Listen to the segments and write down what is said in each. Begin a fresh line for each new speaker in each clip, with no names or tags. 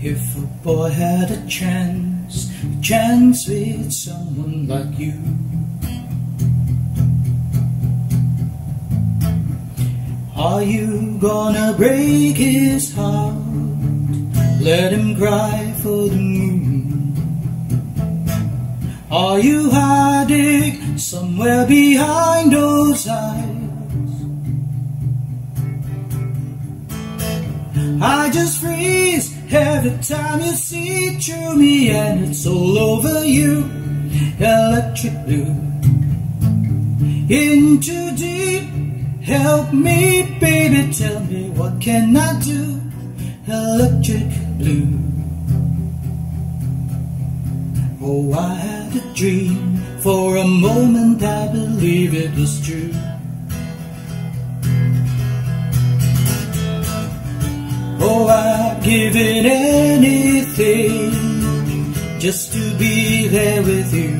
If a boy had a chance with someone like you, are you gonna break his heart? Let him cry for the moon? Are you hiding somewhere behind those eyes? I just freeze every time you see through me, and it's all over you. Electric blue, in too deep. Help me, baby, tell me what can I do? Electric blue. Oh, I had a dream. For a moment I believe it was true. Oh, I'd give it anything just to be there with you.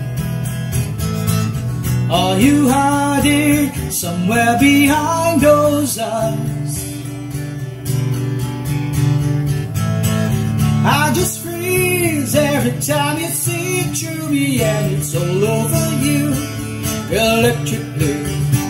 Are you hiding somewhere behind those eyes? I just freeze every time you see through me, and it's all over you. Electric blue,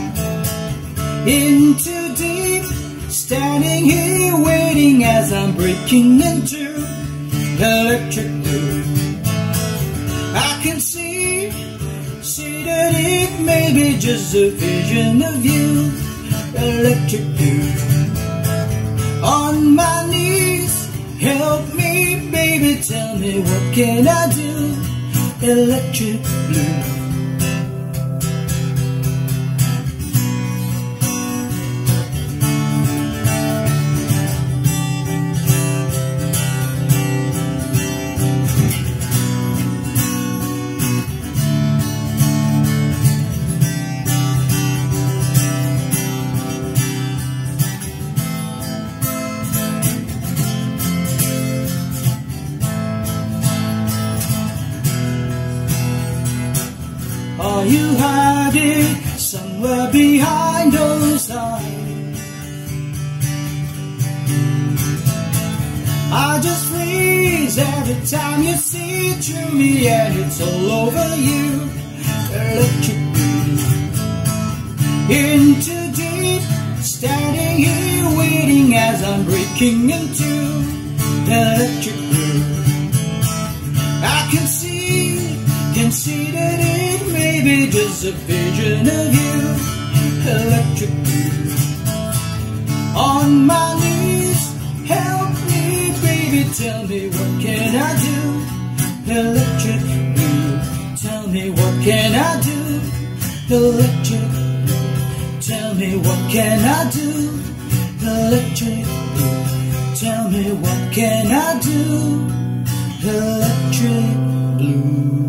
in too deep. Standing here waiting as I'm breaking into electric blue. I can see that it may be just a vision of you. Electric blue, on my knees, help me, baby, tell me what can I do? Electric blue. Are you hiding somewhere behind those eyes? I just freeze every time you see through me, and it's all over you. Electric blue, in too deep. Standing here waiting as I'm breaking into electric blue. I can see that it may be just a vision of you. Electric blue, on my knees, help me, baby, tell me what can I do? Electric blue, tell me what can I do? Electric blue, tell me what can I do? Electric blue, tell me what can I do? Electric blue.